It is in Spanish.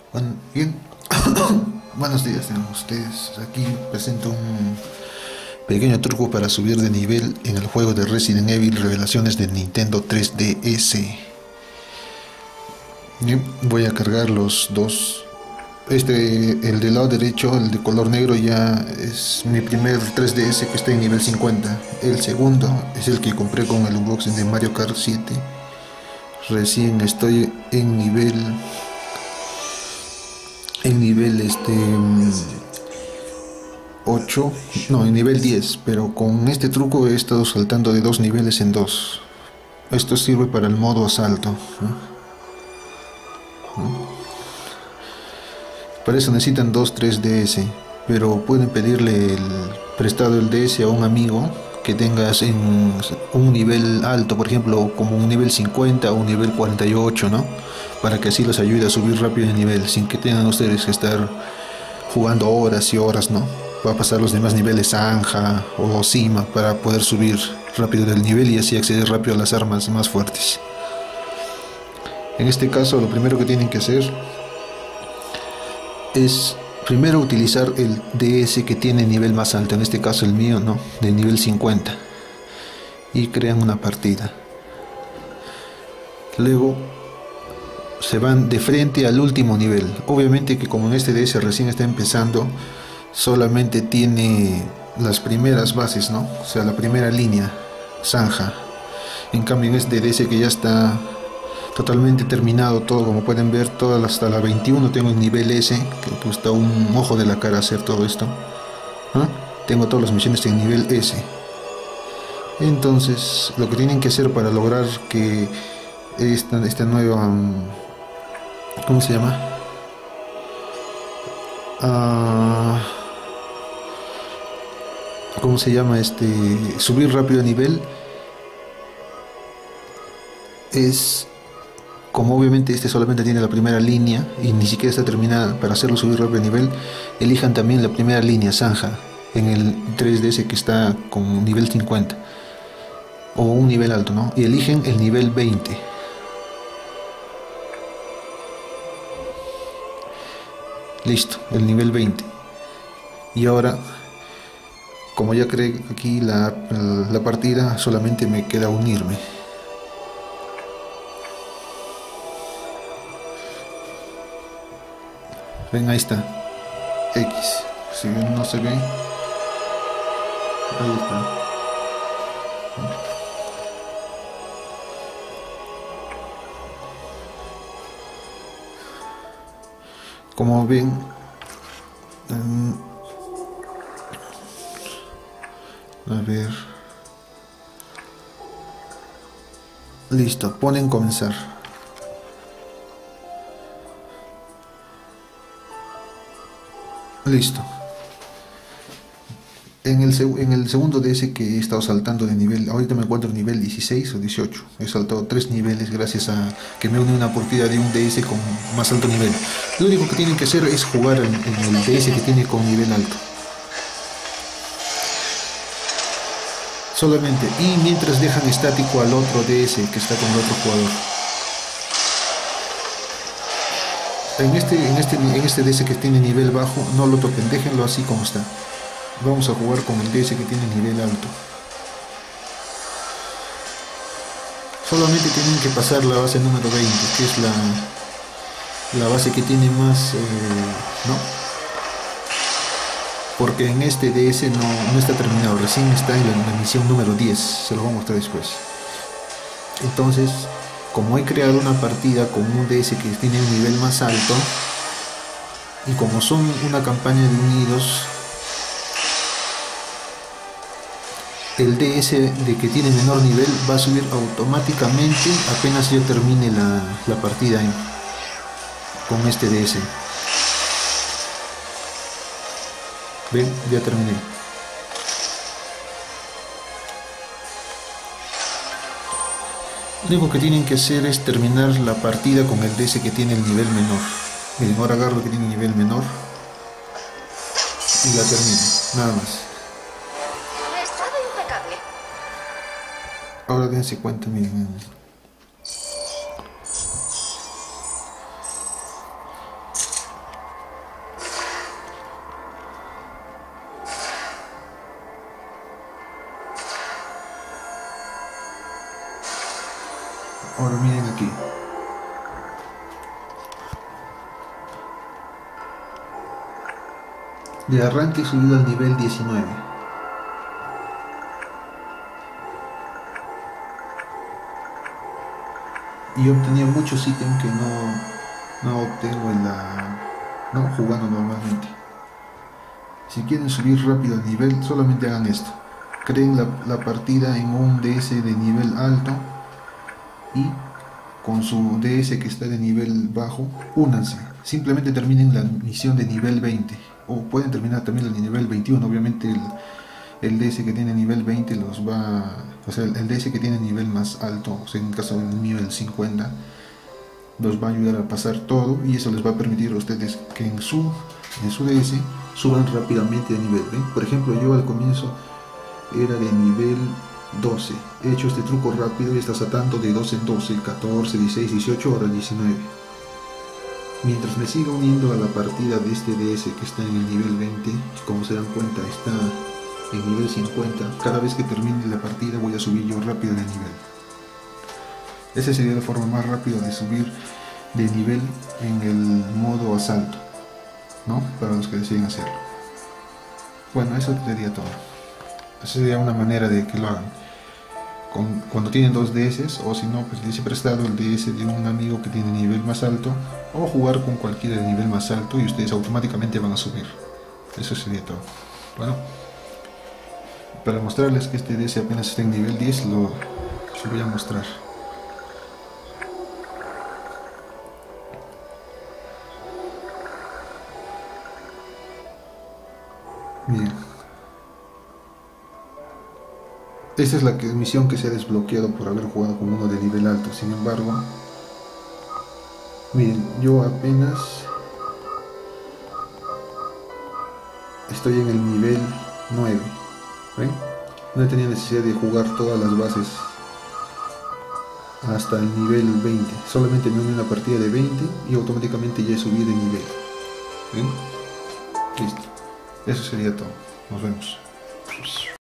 Bueno, bien, buenos días a ustedes. Aquí presento un pequeño truco para subir de nivel en el juego de Resident Evil Revelaciones de Nintendo 3DS. Bien, voy a cargar los dos. El del lado derecho, el de color negro, ya es mi primer 3DS que está en nivel 50. El segundo es el que compré con el unboxing de Mario Kart 7. Recién estoy en nivel 8, no, en nivel 10, pero con este truco he estado saltando de dos niveles en dos. Esto sirve para el modo asalto, ¿no? Para eso necesitan dos 3DS, pero pueden pedirle prestado el DS a un amigo que tengas en un nivel alto, por ejemplo, como un nivel 50 o un nivel 48, ¿no? Para que así los ayude a subir rápido de nivel, sin que tengan ustedes que estar jugando horas y horas, ¿no? Va a pasar los demás niveles Anja o Cima para poder subir rápido del nivel y así acceder rápido a las armas más fuertes. En este caso, lo primero que tienen que hacer es primero utilizar el DS que tiene nivel más alto, en este caso el mío, ¿no? De nivel 50, y crean una partida. Luego se van de frente al último nivel. Obviamente que como en este DS recién está empezando, solamente tiene las primeras bases, ¿no? O sea, la primera línea, zanja. En cambio en este DS que ya está totalmente terminado todo, como pueden ver, hasta la 21 tengo el nivel S, que cuesta un ojo de la cara hacer todo esto. ¿Ah? Tengo todas las misiones en nivel S. Entonces, lo que tienen que hacer para lograr que esta nueva... ¿Cómo se llama? Ah, ¿Cómo se llama? Subir rápido de nivel es... Como obviamente este solamente tiene la primera línea y ni siquiera está terminada, para hacerlo subir rápido de nivel, elijan también la primera línea, zanja, en el 3DS que está con nivel 50 o un nivel alto, ¿no? Y eligen el nivel 20. Listo, el nivel 20. Y ahora, como ya creé aquí la partida, solamente me queda unirme. Ven, ahí está. X. Si no se ve, ahí está. Como ven, a ver. Listo, ponen comenzar. Listo. En el segundo DS que he estado saltando de nivel, ahorita me encuentro en nivel 16 o 18. He saltado 3 niveles gracias a que me uní una partida de un DS con más alto nivel. Lo único que tienen que hacer es jugar en el DS que tiene con nivel alto. Solamente. Y mientras dejan estático al otro DS que está con el otro jugador. En este DS que tiene nivel bajo, no lo toquen, déjenlo así como está. Vamos a jugar con el DS que tiene nivel alto. Solamente tienen que pasar la base número 20, que es la base que tiene más, ¿no? Porque en este DS no está terminado, recién está en la misión número 10, se lo voy a mostrar después. Entonces, como he creado una partida con un DS que tiene un nivel más alto, y como son una campaña de unidos, el DS de que tiene menor nivel va a subir automáticamente apenas yo termine la partida con este DS. Ven, ya terminé. Lo único que tienen que hacer es terminar la partida con el DS que tiene el nivel menor. Miren, ahora agarro el que tiene nivel menor y la termino, nada más. Ahora dense cuenta, miren. Ahora miren aquí. De arranque he subido al nivel 19. Y he obtenido muchos ítems que no obtengo no jugando normalmente. Si quieren subir rápido el nivel, solamente hagan esto. Creen la partida en un DS de nivel alto y con su DS que está de nivel bajo, únanse. Simplemente terminen la misión de nivel 20. O pueden terminar también el nivel 21. Obviamente el DS que tiene nivel 20 los va... O sea, el DS que tiene nivel más alto, o sea, en el caso del mío el 50, los va a ayudar a pasar todo y eso les va a permitir a ustedes que en su DS suban rápidamente de nivel. ¿Ven? Por ejemplo, yo al comienzo era de nivel 12. He hecho este truco rápido y está saltando de 12 en 12, 14, 16, 18, ahora 19. Mientras me siga uniendo a la partida de este DS que está en el nivel 20, como se dan cuenta está en nivel 50, cada vez que termine la partida voy a subir yo rápido de nivel. Esa sería la forma más rápida de subir de nivel en el modo asalto, ¿no? Para los que deseen hacerlo. Bueno, eso sería todo. Esa sería una manera de que lo hagan. Cuando tienen dos DS, o si no, pues les he prestado el DS de un amigo que tiene nivel más alto, o jugar con cualquiera de nivel más alto y ustedes automáticamente van a subir. Eso sería todo. Bueno, para mostrarles que este DS apenas está en nivel 10, lo voy a mostrar. Bien. Esta es la misión que se ha desbloqueado por haber jugado con uno de nivel alto. Sin embargo, miren, yo apenas estoy en el nivel 9. ¿Ven? No he tenido necesidad de jugar todas las bases hasta el nivel 20. Solamente me uní una partida de 20 y automáticamente ya he subido de nivel. ¿Ven? Listo. Eso sería todo. Nos vemos.